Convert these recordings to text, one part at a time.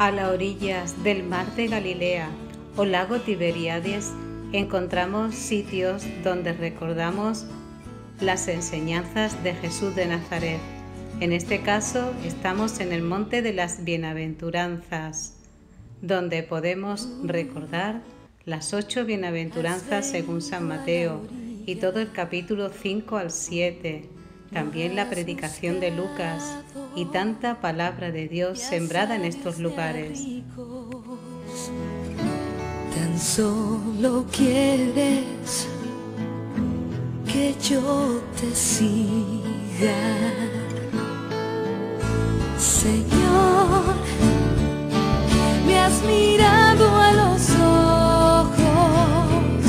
A las orillas del mar de Galilea o lago Tiberíades encontramos sitios donde recordamos las enseñanzas de Jesús de Nazaret. En este caso estamos en el Monte de las Bienaventuranzas, donde podemos recordar las 8 bienaventuranzas según San Mateo y todo el capítulo 5 al 7, también la predicación de Lucas y tanta palabra de Dios sembrada en estos lugares. Tan solo quieres que yo te siga, Señor. Me has mirado a los ojos,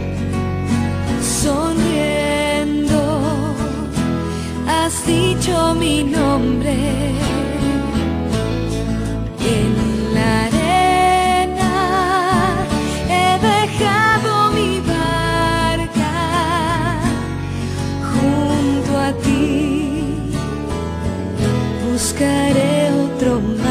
sonriendo, has dicho mi nombre. En la arena he dejado mi barca, junto a ti buscaré otro mar.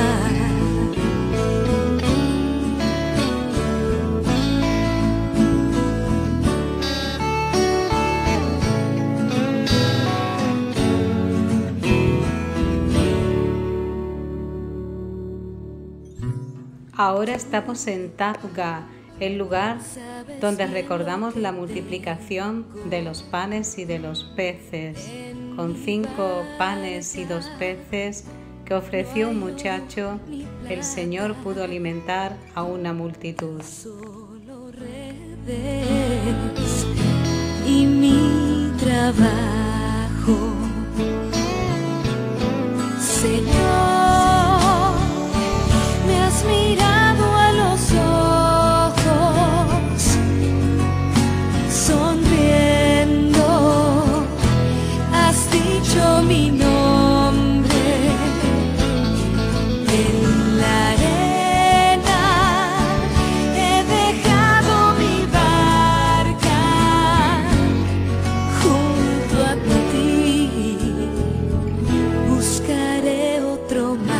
Ahora estamos en Tabga, el lugar donde recordamos la multiplicación de los panes y de los peces. Con 5 panes y 2 peces que ofreció un muchacho, el Señor pudo alimentar a una multitud. Solo redes y mi trabajo, Señor. Me has mirado a los ojos, sonriendo, has dicho mi nombre. En la arena he dejado mi barca, junto a ti buscaré otro mar.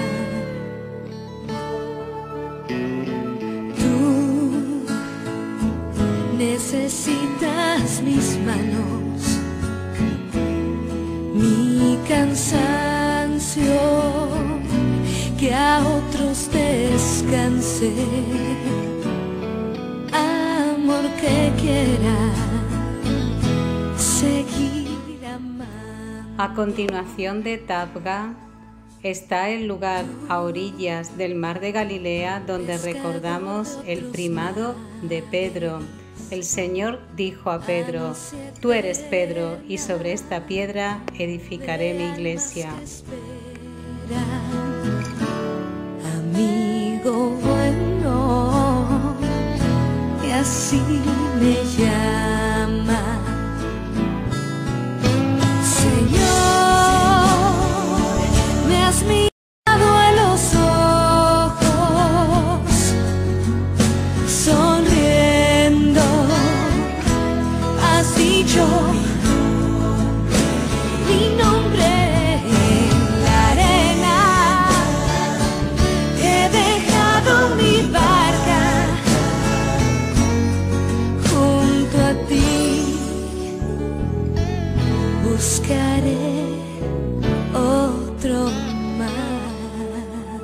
Necesitas mis manos, mi cansancio, que a otros descanse, amor que quiera seguir amando. A continuación de Tabga está el lugar a orillas del mar de Galilea donde recordamos el primado de Pedro. El Señor dijo a Pedro: tú eres Pedro, y sobre esta piedra edificaré mi iglesia. Amigo bueno, y así me llama, Señor. Me has mirado a los ojos, sonriendo, has dicho mi nombre. En la arena he dejado mi barca, junto a ti buscaré otro mar.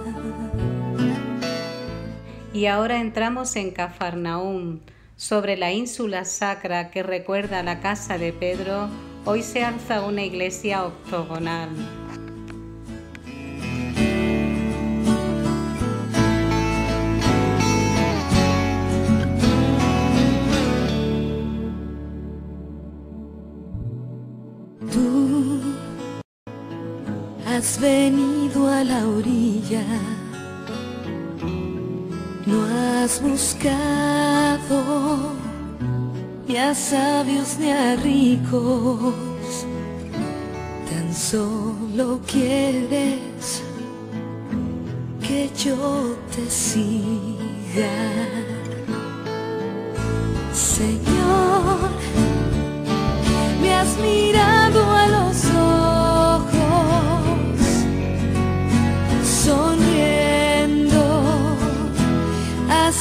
Y ahora entramos en Cafarnaúm. Sobre la ínsula sacra que recuerda la casa de Pedro, hoy se alza una iglesia octogonal. Tú has venido a la orilla, no has buscado ni a sabios ni a ricos, tan solo quieres que yo te siga, Señor. Me has mirado a los ojos, sonriendo,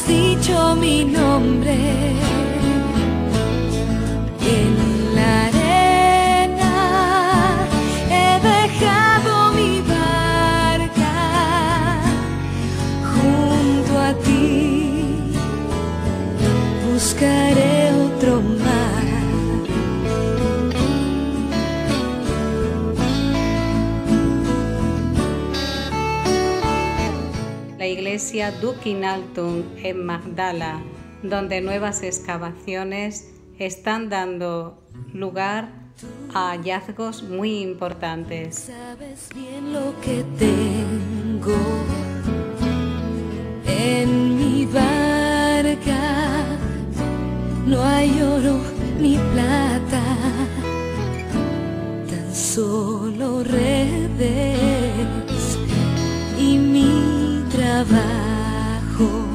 has dicho mi nombre en la arena, he dejado mi barca junto a ti, buscaré otro mar. La iglesia Dukinaltung en Magdala, donde nuevas excavaciones están dando lugar a hallazgos muy importantes. Sabes bien lo que tengo en mi barca, no hay oro ni plata, tan solo redes y mi trabajo.